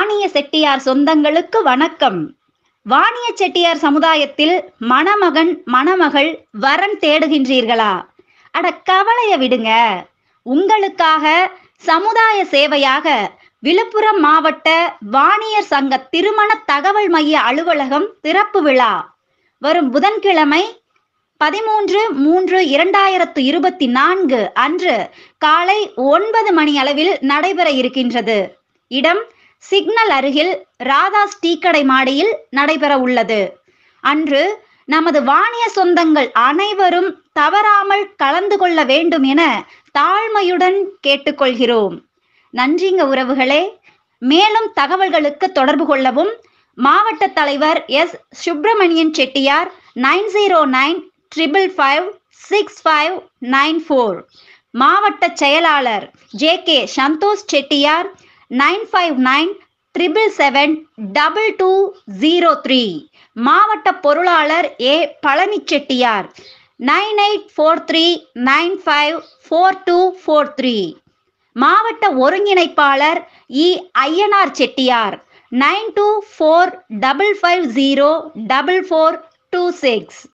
வாணிய செட்டியார் சொந்தங்களுக்கு வணக்கம். வாணிய செட்டியார் சமுதாயத்தில் மணமகன் மணமகள் வரன் தேடுகின்றீர்களா? அட கவலைய விடுங்க. உங்களுக்காக சமுதாய சேவையாக விழுப்புரம் மாவட்ட வாணியர் சங்க திருமண தகவல் மைய அலுவலகம் திறப்பு விழா வரும் புதன்கிழமை 13/3/2024 அன்று காலை 9 மணி அளவில் நடைபெற இருக்கின்றது. இடம் சிக்னல் அருகில் ராதாஸ் டீக்கடை மாடியில் நடைபெற உள்ளது. அன்று நமது வாணிய சொந்தங்கள் அனைவரும் தவறாமல் கலந்து கொள்ள வேண்டும் என தாழ்மையுடன் கேட்டுக்கொள்கிறோம். நன்றிங்க உறவுகளே. மேலும் தகவல்களுக்கு தொடர்பு கொள்ளவும். மாவட்ட தலைவர் எஸ். சுப்பிரமணியன் செட்டியார் 90955565594. மாவட்ட செயலாளர் ஜே.கே. சந்தோஷ் செட்டியார் 9597772203. மாவட்ட பொருளாளர் ஏ. பழனி செட்டியார் 9843954243. மாவட்ட ஒருங்கிணைப்பாளர் இ. ஐயனார் செட்டியார் 9245504426.